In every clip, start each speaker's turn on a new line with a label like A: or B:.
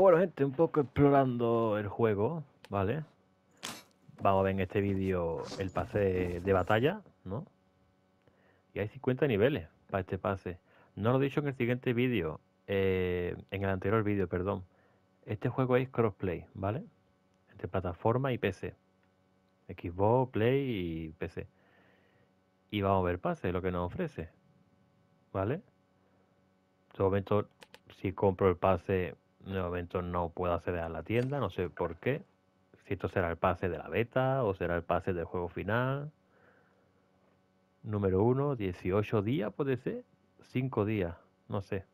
A: Bueno, gente, un poco explorando el juego, ¿vale? Vamos a ver en este vídeo el pase de batalla, ¿no? Y hay 50 niveles para este pase. No lo he dicho en el siguiente vídeo, en el anterior vídeo, perdón. Este juego es crossplay, ¿vale? Entre plataforma y PC. Xbox, Play y PC. Y vamos a ver el pase, lo que nos ofrece, ¿vale? De momento, si compro el pase, de momento no puedo acceder a la tienda, no sé por qué. Si esto será el pase de la beta o será el pase del juego final. Número 1, 18 días puede ser. 5 días, no sé.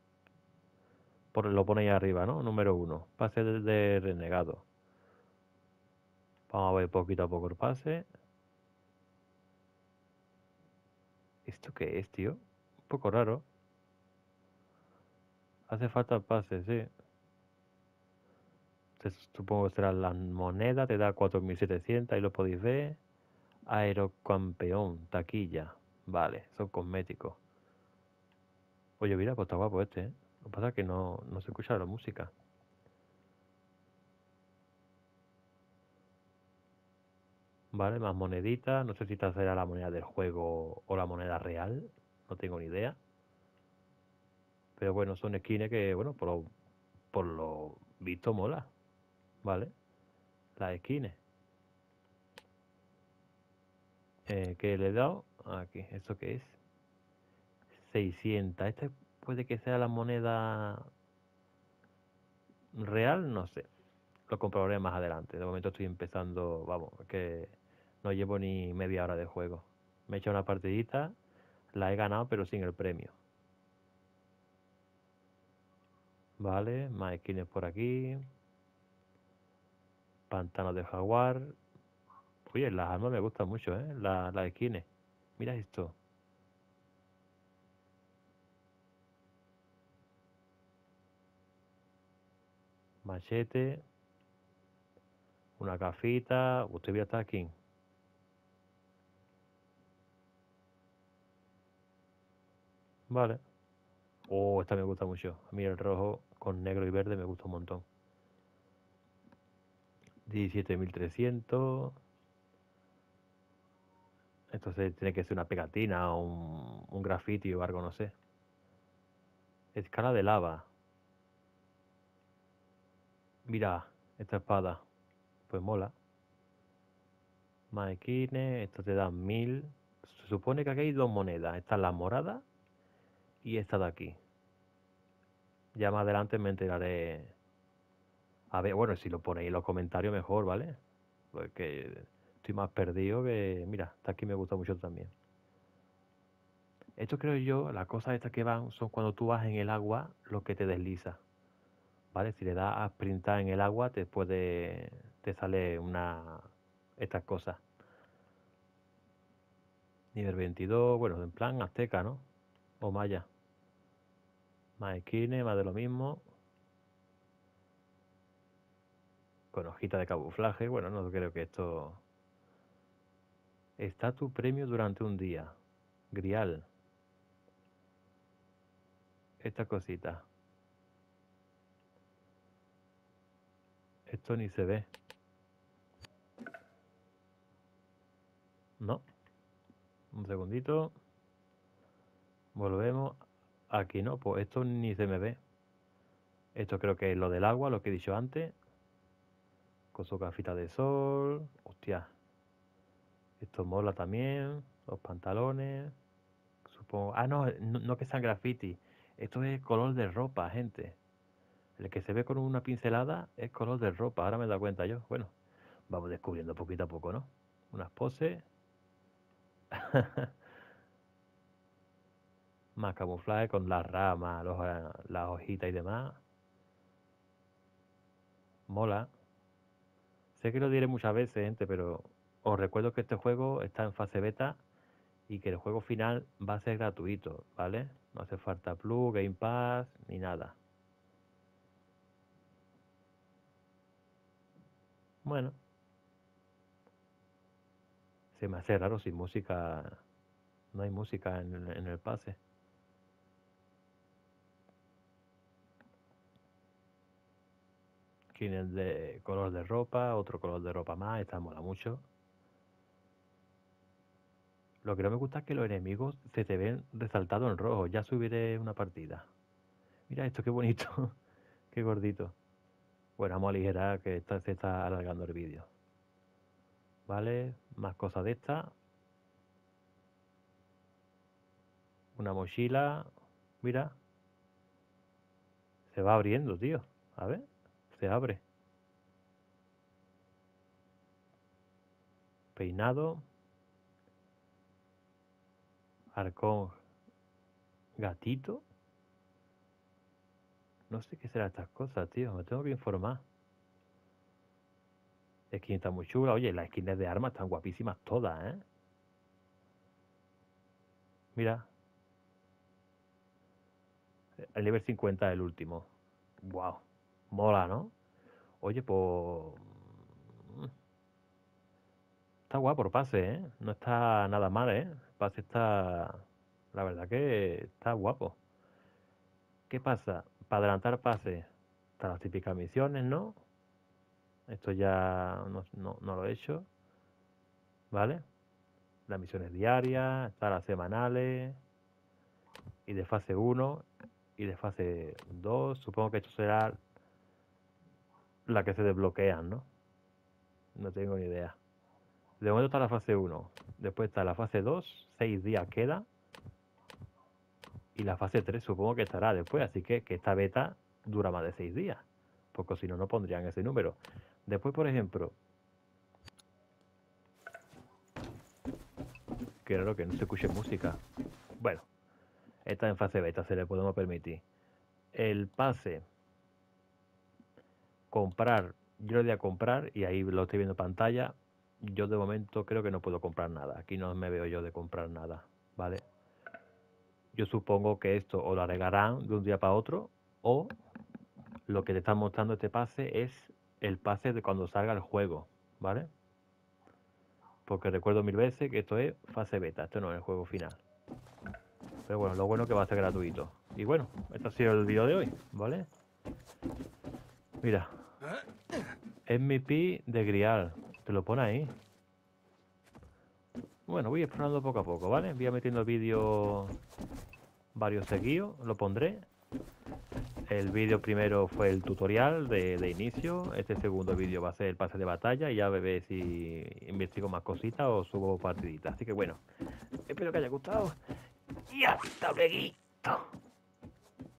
A: Lo pone ahí arriba, ¿no? Número 1, pase de renegado. Vamos a ver poquito a poco el pase. ¿Esto qué es, tío? Un poco raro. Hace falta el pase, sí. Supongo que serán las monedas, te da 4.700, ahí lo podéis ver. Aerocampeón, taquilla. Vale, son cosméticos. Oye, mira, pues está guapo este, ¿eh? Lo que pasa es que no se escucha la música. Vale, más moneditas. No sé si esta será la moneda del juego o la moneda real. No tengo ni idea. Pero bueno, son skins que, bueno, por lo visto mola. Vale, las skins. ¿Qué le he dado? Aquí, ¿esto qué es? 600. Este puede que sea la moneda real, no sé. Lo comprobaré más adelante. De momento estoy empezando, vamos, que no llevo ni media hora de juego. Me he hecho una partidita, la he ganado, pero sin el premio. Vale, más skins por aquí. Pantano de jaguar. Oye, las armas me gustan mucho, ¿eh? Las skins. Mira esto. Machete. Una gafita. Usted vio hasta aquí. Vale. Oh, esta me gusta mucho. A mí el rojo con negro y verde me gusta un montón. 17.300. Entonces tiene que ser una pegatina o un graffiti o algo, no sé. Escala de lava. Mira, esta espada. Pues mola. Maekines, esto te da 1000. Se supone que aquí hay dos monedas. Esta es la morada y esta de aquí. Ya más adelante me enteraré. A ver, bueno, si lo ponéis en los comentarios mejor, ¿vale? Porque estoy más perdido que... Mira, esta aquí me gusta mucho también. Esto creo yo, las cosas estas que van son cuando tú vas en el agua, lo que te desliza. ¿Vale? Si le das a sprintar en el agua, te sale estas cosas. Nivel 22, bueno, en plan azteca, ¿no? O maya. Más esquines, más de lo mismo. Con hojita de camuflaje. Bueno, no creo que esto... Está tu premio durante un día. Grial. Esta cosita. Esto ni se ve. No. Un segundito. Volvemos. Aquí no, pues esto ni se me ve. Esto creo que es lo del agua, lo que he dicho antes. Con su gafita de sol. Hostia. Esto mola también. Los pantalones. Supongo. Ah, no, no que sean graffiti. Esto es color de ropa, gente. El que se ve con una pincelada es color de ropa. Ahora me he dado cuenta yo. Bueno, vamos descubriendo poquito a poco, ¿no? Unas poses. Más camuflaje con las ramas, las hojitas y demás. Mola. Sé que lo diré muchas veces, gente, pero os recuerdo que este juego está en fase beta y que el juego final va a ser gratuito, ¿vale? No hace falta Plus, Game Pass, ni nada. Bueno, se me hace raro sin música. No hay música en el pase. skins de color de ropa, otro color de ropa más, esta mola mucho. Lo que no me gusta es que los enemigos se te ven resaltados en rojo. Ya subiré una partida. Mira esto, qué bonito, qué gordito. Bueno, vamos a aligerar que se está alargando el vídeo. Vale, más cosas de esta. Una mochila. Mira. Se va abriendo, tío. A ver, se abre. Peinado. Arcón. Gatito. No sé qué serán estas cosas, tío. Me tengo que informar. La skin está muy chula. Oye, las skins de armas están guapísimas todas, ¿eh? Mira. El nivel 50 es el último. Wow. Mola, ¿no? Oye, pues... Está guapo el pase, ¿eh? No está nada mal, ¿eh? El pase está... La verdad que está guapo. ¿Qué pasa? Para adelantar pase, están las típicas misiones, ¿no? Esto ya no lo he hecho. ¿Vale? Las misiones diarias, están las semanales. Y de fase 1 y de fase 2. Supongo que esto será la que se desbloquean, ¿no? No tengo ni idea. De momento está la fase 1. Después está la fase 2. 6 días queda. Y la fase 3 supongo que estará después. Así que esta beta dura más de 6 días. Porque si no, no pondrían ese número. Después, por ejemplo... Que raro que no se escuche música. Bueno, está en fase beta, se le podemos permitir. El pase... Comprar. Yo le voy a comprar y ahí lo estoy viendo en pantalla. Yo de momento creo que no puedo comprar nada. Aquí no me veo yo de comprar nada. ¿Vale? Yo supongo que esto o lo agregarán de un día para otro o lo que te están mostrando este pase es el pase de cuando salga el juego, ¿vale? Porque recuerdo 1000 veces que esto es fase beta, esto no es el juego final. Pero bueno, lo bueno es que va a ser gratuito. Y bueno, este ha sido el vídeo de hoy, ¿vale? Mira, MVP de Grial, te lo pone ahí. Bueno, voy explorando poco a poco, ¿vale? Voy metiendo vídeos varios seguidos, lo pondré. El vídeo primero fue el tutorial de inicio. Este segundo vídeo va a ser el pase de batalla y ya veré si investigo más cositas o subo partiditas. Así que bueno, espero que haya gustado y hasta luego.